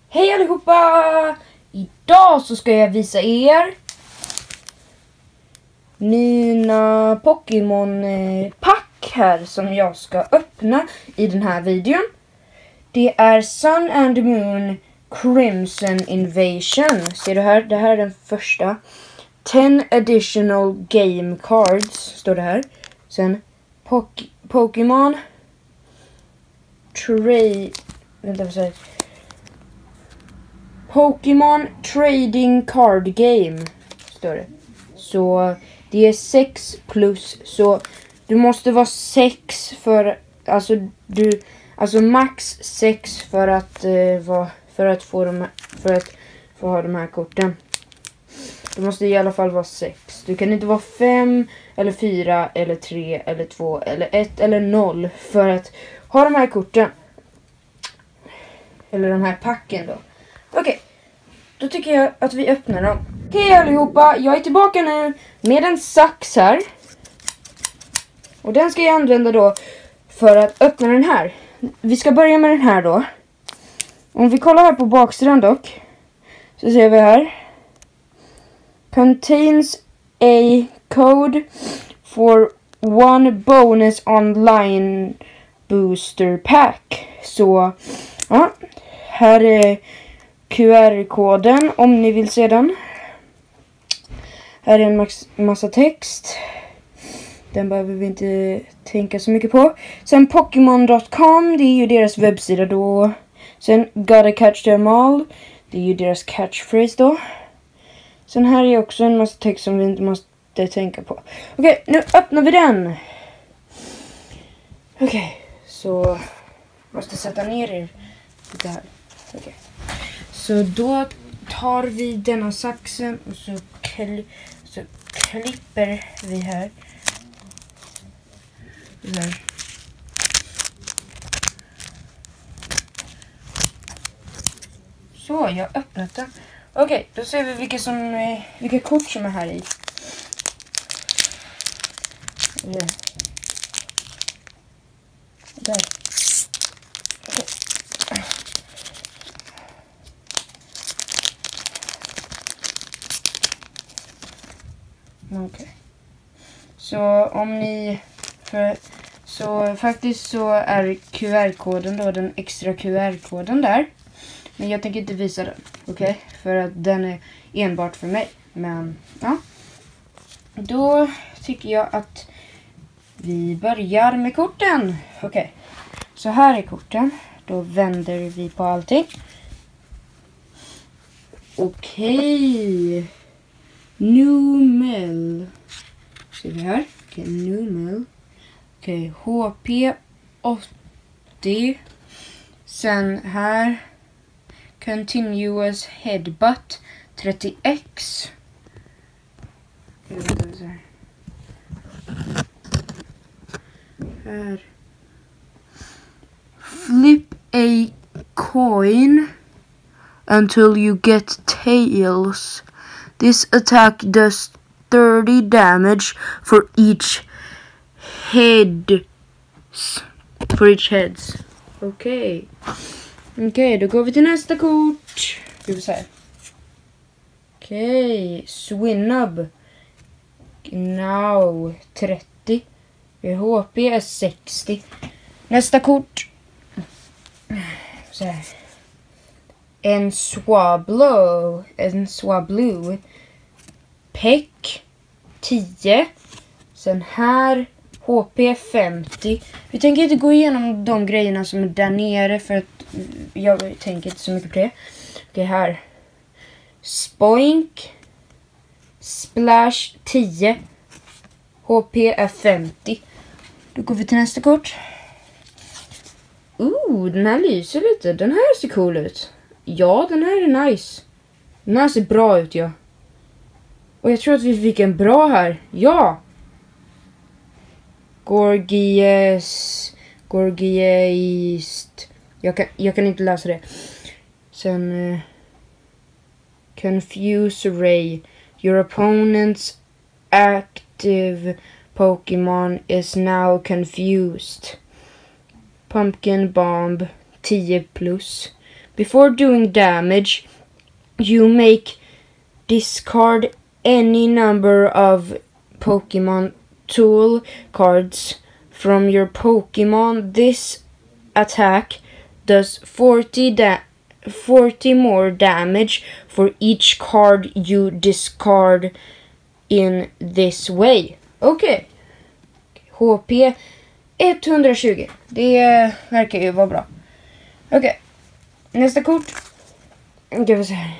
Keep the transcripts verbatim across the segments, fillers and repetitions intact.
Hej allihopa! Idag så ska jag visa er mina Pokémon-pack här som jag ska öppna i den här videon. Det är Sun and Moon Crimson Invasion. Ser du här? Det här är den första. ten additional game cards står det här. Sen Pok- Pokémon Trade... Vänta, vad säger Pokémon Trading Card Game står det. Så det är sex plus, så du måste vara sex för alltså du alltså max sex för att uh, vara för att få de för att få ha de här korten. Du måste i alla fall vara sex. Du kan inte vara fem eller fyra eller tre eller två eller ett eller noll för att ha de här korten. Eller de här packen då. Okej, okay. Då tycker jag att vi öppnar dem. Okej okay, allihopa, jag är tillbaka nu med en sax här. Och den ska jag använda då för att öppna den här. Vi ska börja med den här då. Om vi kollar här på baksidan dock, så ser vi här. Contains a code for one bonus online booster pack. Så, ja. Här är Q R-koden om ni vill se den. Här är en max- massa text. Den behöver vi inte tänka så mycket på. Sen Pokémon dot com, det är ju deras webbsida då. Sen Gotta catch them all, det är ju deras catchphrase då. Sen här är också en massa text som vi inte måste tänka på. Okej, nu öppnar vi den. Okej, så måste sätta ner er lite här. Okej. Så då tar vi denna saxen och så, kli- så klipper vi här. här. Så, jag har öppnat den. Okej, då ser vi vilka, som, vilka kort som är här i. Där. Där. Okej. Okej. Okay. Så om ni... För, så faktiskt så är Q R-koden då, den extra Q R-koden där. Men jag tänker inte visa den. Okej? Okay? För att den är enbart för mig. Men ja. Då tycker jag att vi börjar med korten. Okej. Okay. Så här är korten. Då vänder vi på allting. Okej. Okay. Numel. Ser vi här. Okej, okay, Numel. Okej, okay, H P åttio. Sen här. Continuous Headbutt trettio X. Här. Flip a coin until you get tails. This attack does thirty damage for each head. For each heads. Okej. Okay. Okej, okay, då går vi till nästa kort. Ska vi se. Okej, okay. Swinub. Now trettio. H P är sextio. Nästa kort. Så här. En Swablu. En Swablu. Peck. tio. Sen här. H P femtio. Vi tänker inte gå igenom de grejerna som är där nere för att jag tänker inte så mycket på det. Okej, här. Spoink. Splash tio. H P är femtio. Då går vi till nästa kort. Ooh, den här lyser lite. Den här ser cool ut. Ja, den här är nice. Den här ser bra ut, ja. Och jag tror att vi fick en bra här. Ja! Gorgies. Gorgiest. Jag kan, jag kan inte läsa det. Sen. Uh, Confuse Ray. Your opponent's active Pokémon is now confused. Pumpkin Bomb tio plus. Before doing damage, you make discard any number of Pokemon tool cards from your Pokemon. This attack does forty, da forty more damage for each card you discard in this way. Okej. Okay. H P etthundratjugo. Det verkar ju vara bra. Okej. Okay. Nästa kort. Ska vi se här.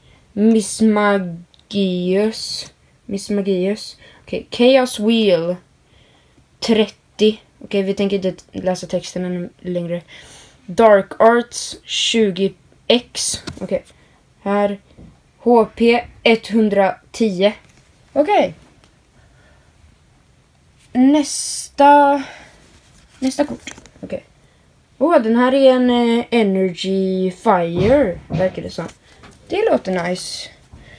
Mismagius. Mismagius. Okej. Okay. Chaos Wheel. trettio. Okej, okay, vi tänker inte läsa texten ännu längre. Dark Arts tjugo x. Okej. Okay. Här. H P etthundratio. Okej. Okay. Nästa. Nästa kort. Okej. Okay. Åh, oh, den här är en eh, Energy Fire. Verkar det som. Det låter nice.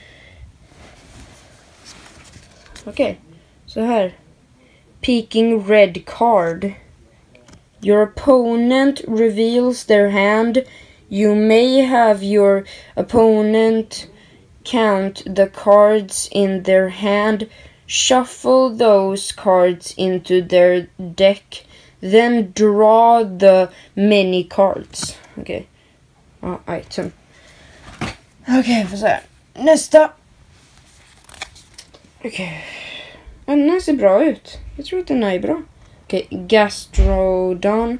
Okej. Okay. Så här. Peeking red card. Your opponent reveals their hand. You may have your opponent count the cards in their hand. Shuffle those cards into their deck. Then draw the many cards. Okej. Okay. Ja, item. Okej, okay, får se. Nästa. Okej. Okay. Den här ser bra ut. Jag tror att den här är bra. Okej, okay. Gastrodon.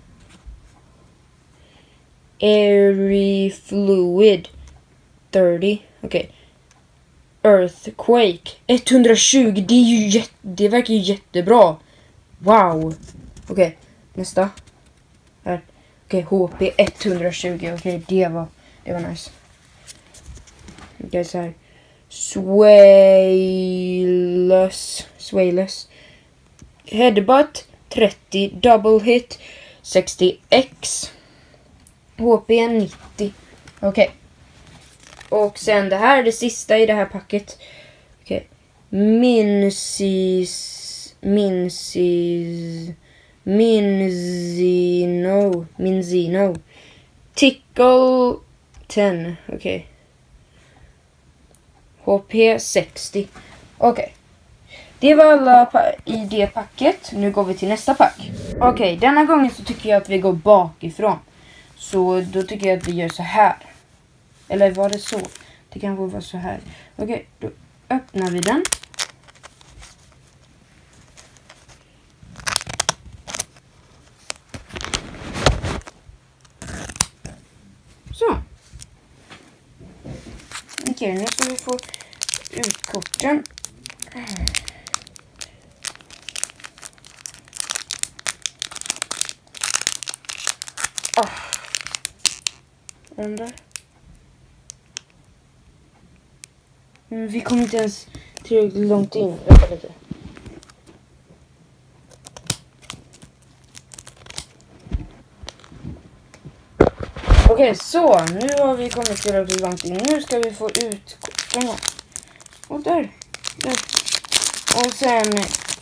Airy Fluid. trettio. Okej. Okay. Earthquake. etthundratjugo. Det är ju jätte, det verkar ju jättebra. Wow. Okej, okay. Nästa. Här. Okej, okay. H P etthundratjugo. Okej, okay. det var det var nice. Okej, okay, så här. Swayless. Swayless. Headbutt trettio. Double hit sextio x. H P nittio. Okej. Okay. Och sen det här är det sista i det här packet. Okej. Okay. Minsis. Minsis. Minzino. Minzino. Tickle tio. Okej. Okay. H P sextio. Okej. Okay. Det var alla i det packet. Nu går vi till nästa pack. Okej, okay, denna gången så tycker jag att vi går bakifrån. Så då tycker jag att vi gör så här. Eller var det så? Det kan vara så här. Okej, okay, då öppnar vi den. Så. Okej, okay, nu ska vi få ut korten. Ah. Den där. Men vi kommer inte ens tillräckligt långt in. Vänta lite. Okej, okay, så. Nu har vi kommit tillräckligt långt in. Nu ska vi få ut korten. Och där. Där. Och sen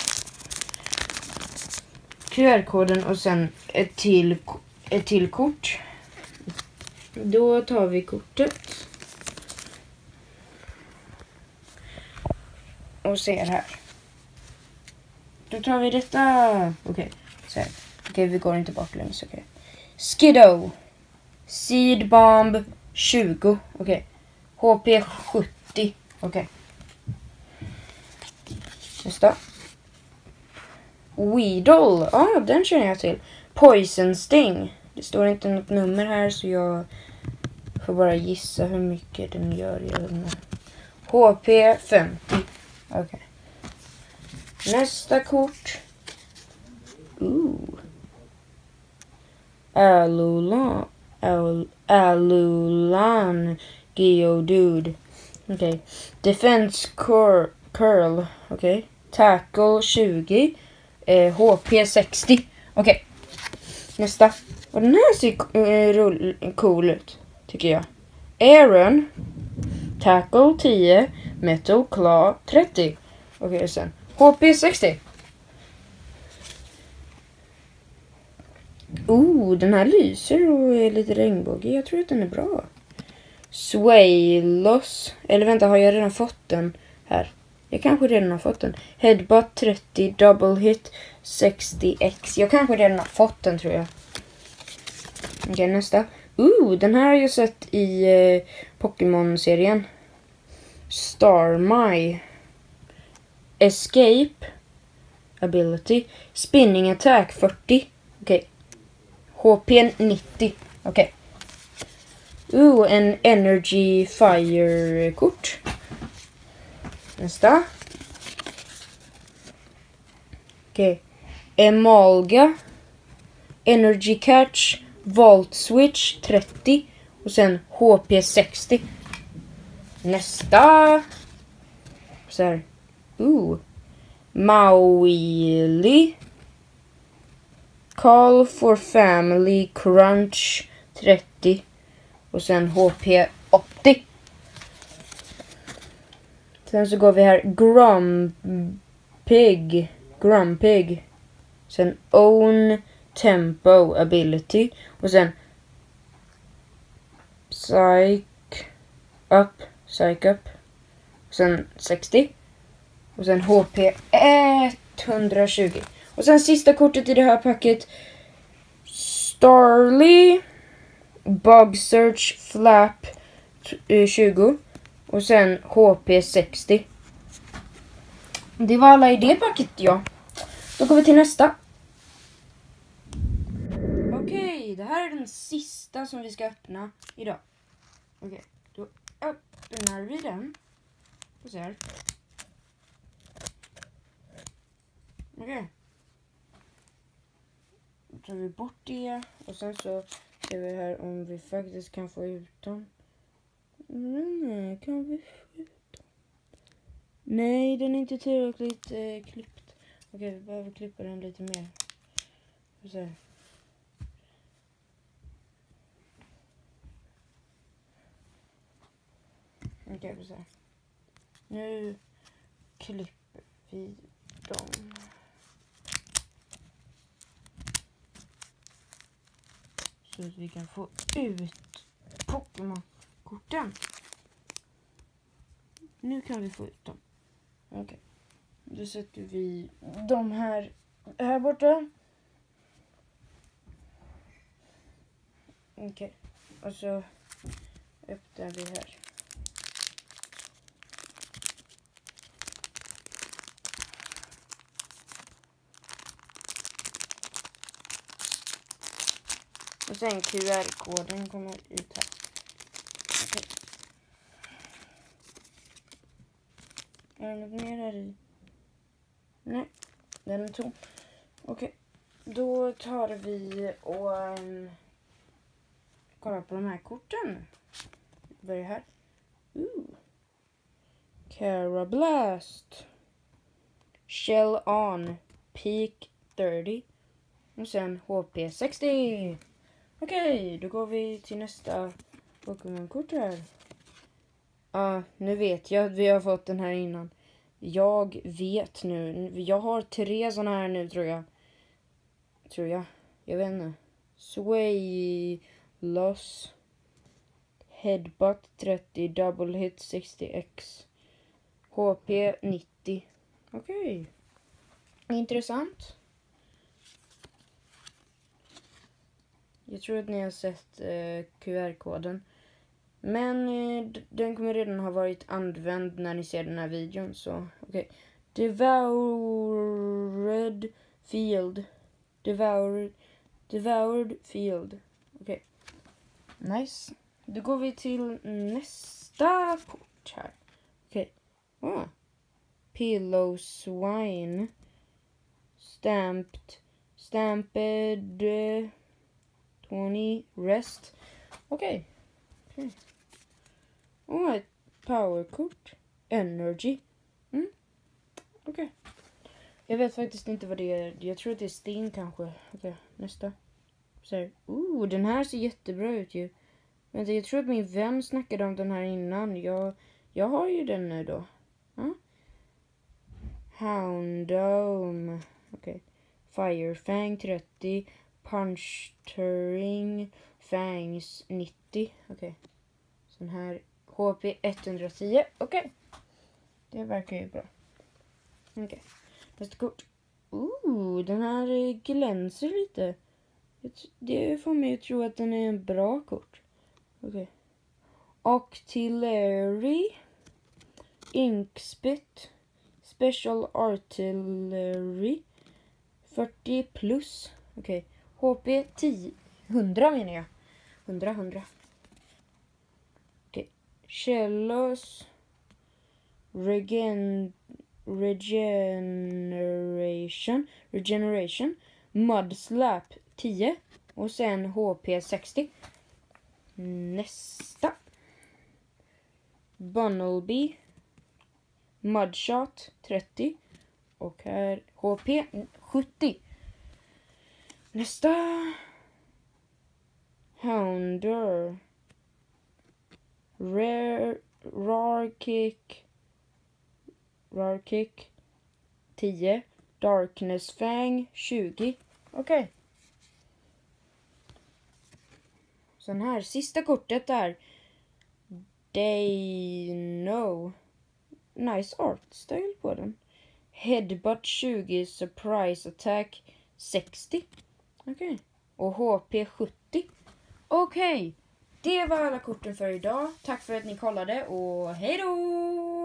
Q R-koden och sen ett till, ett till kort. Då tar vi kortet. Och ser här. Då tar vi detta. Okej, okay. Så här. Okej, okay, vi går inte baklänges. Okej. Okay. Skiddo. Seed Bomb tjugo. Okej. Okay. H P sjuttio. Okej. Okay. Nästa. Weedle. Ja, ah, den känner jag till. Poison Sting. Det står inte något nummer här så jag får bara gissa hur mycket den gör. H P femtio. Okej. Okay. Nästa kort. Ooh. Alulan. Al Alulan. Geodude. Okej. Okay. Defense cur Curl. Okej. Okay. Tackle tjugo. Eh, H P sextio. Okej. Okay. Nästa. Och den här ser eh, cool ut. Tycker jag. Aaron. Tackle tio. Metal Claw trettio. Okej, okay, sen. H P sextio. Oh, den här lyser och är lite regnbågig. Jag tror att den är bra. Swayloss. Eller vänta, har jag redan fått den här? Jag kanske redan har fått den. Headbutt trettio, double hit sextio x. Jag kanske redan har fått den, tror jag. Okej, okay, nästa. Ooh, den här har jag sett i eh, Pokémon-serien. Starmie. Escape ability. Spinning attack fyrtio. Okej. Okay. H P nittio. Okej. Okay. Ooh, en energy fire-kort. Nästa. Okej. Okay. Emalga. Energy catch. Volt switch trettio. Och sen H P sextio. Nästa. Så här. Ooh. Mauili. Call for family crunch trettio. Och sen H P åttio. Sen så går vi här. Grumpig. Grumpig. Sen own tempo ability. Och sen psych up. Psych up. Och sen sextio. Och sen H P etthundratjugo. Och sen sista kortet i det här packet. Starly. Bug search flap tjugo. Och sen H P sextio. Det var alla i det packet, ja. Då går vi till nästa. Okej, okay, det här är den sista som vi ska öppna idag. Okej, okay, då öppnar vi den. Och så här. Okej. Okay. Då tar vi bort det. Och sen så ser vi här om vi faktiskt kan få ut dem. Nej, kan vi få ut dem? Nej, den är inte tillräckligt eh, klippt. Okej, vi behöver klippa den lite mer. Så här. Okej, så här. Nu klipper vi dem. Så att vi kan få ut Pokémon-korten. Nu kan vi få ut dem. Okej. Okay. Då sätter vi de här här borta. Okej. Okay. Och så öppnar vi här. Och sen Q R-koden kommer ut här. Okay. Är det något mer här i? Nej, den är tom. Okej, okay. Då tar vi och um, kollar på de här korten. Börjar här. Ooh. Carablast. Shell on. Peak trettio. Och sen H P sextio. Okej, okay, då går vi till nästa Pokémon-kort här. Ja, uh, nu vet jag att vi har fått den här innan. Jag vet nu. Jag har tre sådana här nu, tror jag. Tror jag. Jag vet inte. Sway Loss. Headbutt trettio. Double hit sextio x. H P nittio. Okej. Okay. Intressant. Jag tror att ni har sett eh, Q R-koden. Men eh, den kommer redan ha varit använd när ni ser den här videon. Så okej. Okay. Devoured field. Devoured, devoured field. Okej. Okay. Nice. Då går vi till nästa kort här. Okej. Okay. Oh. Pillow swine. Stamped. Stamped. tjugo. Rest. Okej. Okay. Okay. Och ett powerkort. Energy. Mm. Okej. Okay. Jag vet faktiskt inte vad det är. Jag tror att det är Sting kanske. Okej, okay. Nästa. Så här. Oh, den här ser jättebra ut ju. Vänta, jag tror att min vän snackade om den här innan. Jag, jag har ju den nu då. Huh? Houndoom. Okej. Okay. Firefang trettio. Puncturing Fangs nittio. Okej. Okay. Sån här H P etthundratio. Okej. Okay. Det verkar ju bra. Okej. Okay. Nästa kort. Ooh, den här glänser lite. Det får mig att tro att den är en bra kort. Okej. Okay. Artillery. Inkspit. Special Artillery. fyrtio plus. Okej. Okay. H P tio. hundra menar jag. hundra, hundra. Okej. Okay. Cellos. Regen... Regeneration. Regeneration. Mudslap tio. Och sen H P sextio. Nästa. Bunnelby. Mudshot trettio. Och här H P sjuttio. Nästa. Hounder. Rare. Rare kick. Rare kick. tio. Darkness Fang tjugo. Okej. Okay. Sen här. Sista kortet är. They know. Nice art style på den. Headbutt tjugo. Surprise attack sextio. Okej. Okay. Och H P sjuttio. Okej. Okay. Det var alla korten för idag. Tack för att ni kollade och hej då!